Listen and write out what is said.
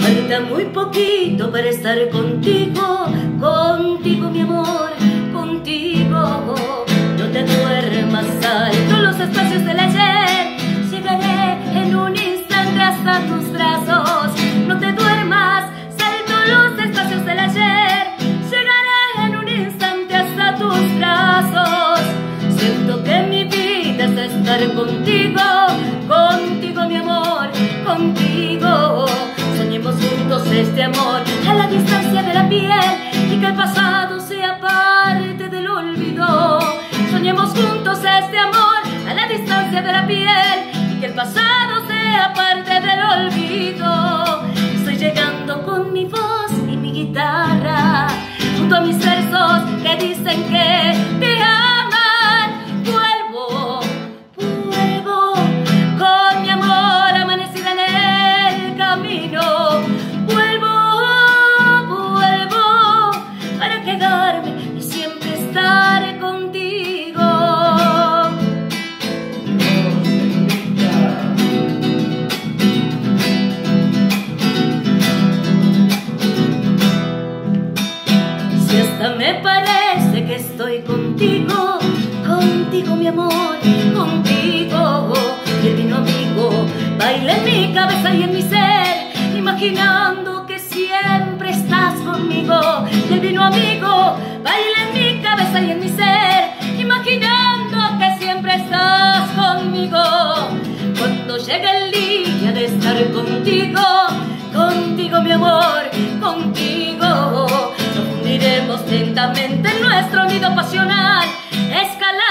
Falta muy poquito para estar contigo, contigo mi amor, contigo. No te duermas, salto los espacios del ayer, llegaré en un instante hasta tus brazos. No te duermas, salto los espacios del ayer, llegaré en un instante hasta tus brazos. Siento que mi vida es estar contigo, contigo mi amor, contigo. Soñemos juntos este amor a la distancia de la piel y que el pasado sea parte del olvido. Soñemos juntos este amor a la distancia de la piel y que el pasado sea parte del olvido. Estoy llegando con mi voz y mi guitarra junto a mis versos que dicen que te aman. Vuelvo, vuelvo con mi amor amanecida en el camino. Vuelvo, vuelvo para quedarme y siempre estar contigo. Si hasta me parece que estoy contigo, contigo mi amor, contigo. Y el vino amigo baila en mi cabeza y en mi ser, imaginando que siempre estás conmigo. Y el vino amigo baila en mi cabeza y en mi ser, imaginando que siempre estás conmigo. Cuando llegue el día de estar contigo, contigo mi amor, contigo, nos fundiremos lentamente en nuestro nido pasional, escalar